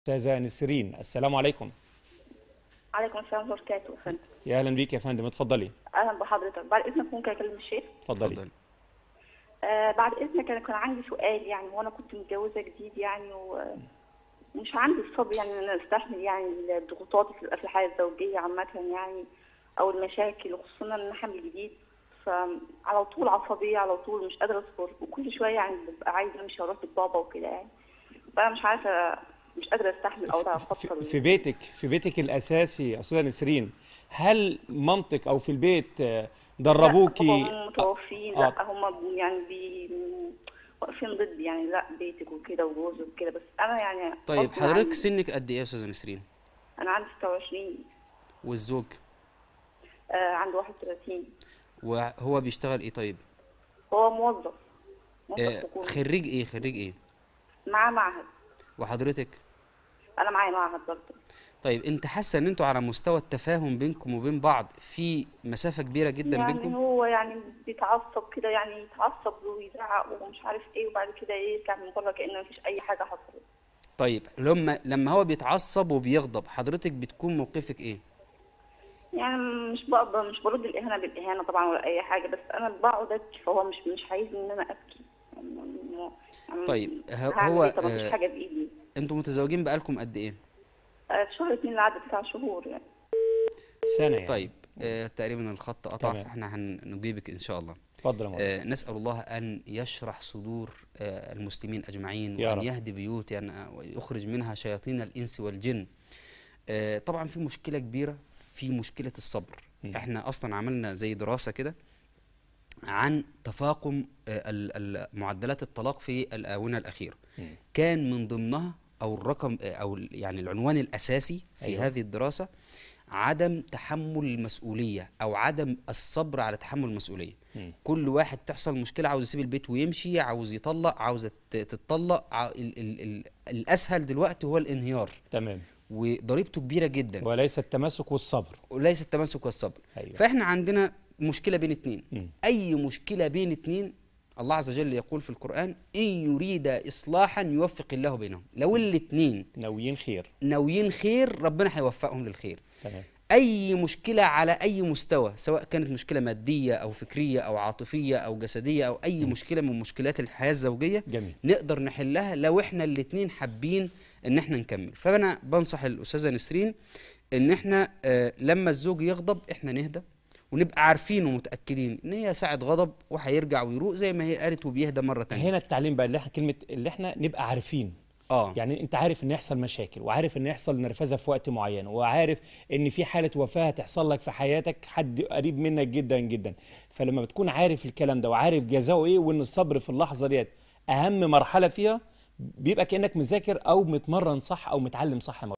أستاذة نسرين، السلام عليكم. عليكم السلام ورحمة الله وبركاته يا فندم. يا أهلا بيك يا فندم، اتفضلي. أهلا بحضرتك، بعد إذنك ممكن أكلم الشيخ؟ اتفضلي. اتفضل. بعد إذنك أنا كان عندي سؤال يعني، وأنا كنت متجوزة جديد يعني ومش عندي الصبر يعني إن أنا أستحمل يعني الضغوطات اللي بتبقى في الحياة الزوجية عامة يعني، أو المشاكل، وخصوصا إن أنا حامل جديد، فعلى طول عصبية، على طول مش قادرة أصبر، وكل شوية يعني ببقى عايزة أمشي أروح لبابا وكده يعني، فأنا مش عارفة، مش قادرة أستحمل أو أتخطى في بيتك الأساسي أستاذة نسرين، هل مامتك أو في البيت دربوكي؟ لا، هم متوفين. آه. لا هم يعني واقفين ضد يعني، لا بيتك وكده وجوزك وكده، بس انا يعني طيب غصب حضرتك عني. سنك قد ايه يا استاذه نسرين؟ انا عندي 26. والزوج؟ عنده 31. وهو بيشتغل ايه طيب؟ هو موظف حكومي. خريج ايه؟ معاه معهد. وحضرتك؟ انا معايا معهد برضه. طيب انت حاسه ان انتوا على مستوى التفاهم بينكم وبين بعض في مسافه كبيره جدا يعني بينكم؟ هو يعني بيتعصب كده، يعني يتعصب ويزعق ومش عارف ايه، وبعد كده ايه يطلع من بره كأنه مفيش اي حاجه حصلت. طيب لما هو بيتعصب وبيغضب حضرتك بتكون موقفك ايه؟ يعني مش برد الاهانه بالاهانه طبعا ولا اي حاجه، بس انا بقعد ابكي، فهو مش عايزني ان انا ابكي يعني. طيب هعمل هو ايه؟ طب مفيش حاجه بايدي. انتوا متزوجين بقالكم قد ايه؟ شهر 2 اللي عدى 9 شهور يعني. سنة يعني. طيب تقريبا الخط قطع، تمام. فاحنا هنجيبك ان شاء الله. اتفضل يا مولانا. نسأل الله أن يشرح صدور المسلمين أجمعين، يا وأن رب. يهدي بيوت يعني ويخرج منها شياطين الإنس والجن. طبعا في مشكلة كبيرة، في مشكلة الصبر. احنا أصلا عملنا زي دراسة كده عن تفاقم معدلات الطلاق في الآونة الأخيرة. كان من ضمنها أو الرقم أو يعني العنوان الأساسي في أيوة. هذه الدراسة عدم تحمل المسؤولية أو عدم الصبر على تحمل المسؤولية. كل واحد تحصل مشكلة عاوز يسيب البيت ويمشي، عاوز يطلق، عاوزة تتطلق، الأسهل دلوقتي هو الانهيار. تمام. وضريبته كبيرة جدا، وليس التمسك والصبر. وليس التمسك والصبر. أيوة. فإحنا عندنا مشكلة بين اتنين. أي مشكلة بين اتنين الله عز وجل يقول في القرآن: إن يريد إصلاحا يوفق الله بينهم. لو الاتنين ناويين خير ربنا هيوفقهم للخير. تمام. أي مشكلة على أي مستوى، سواء كانت مشكلة مادية أو فكرية أو عاطفية أو جسدية أو أي مشكلة من مشكلات الحياة الزوجية، جميل. نقدر نقدر نحلها لو إحنا الاتنين حابين إن إحنا نكمل. فأنا بنصح الأستاذة نسرين إن إحنا لما الزوج يغضب إحنا نهدى، ونبقى عارفين ومتأكدين إن هي ساعة غضب وهيرجع ويروق زي ما هي قالت وبيهدى مرة تانية. هنا التعليم بقى، اللي احنا نبقى عارفين. يعني انت عارف ان يحصل مشاكل، وعارف ان يحصل نرفزه في وقت معين، وعارف ان في حاله وفاه هتحصل لك في حياتك، حد قريب منك جدا جدا. فلما بتكون عارف الكلام ده وعارف جزاؤه ايه، وان الصبر في اللحظه ديت اهم مرحله فيها، بيبقى كانك مذاكر او متمرن صح او متعلم صح.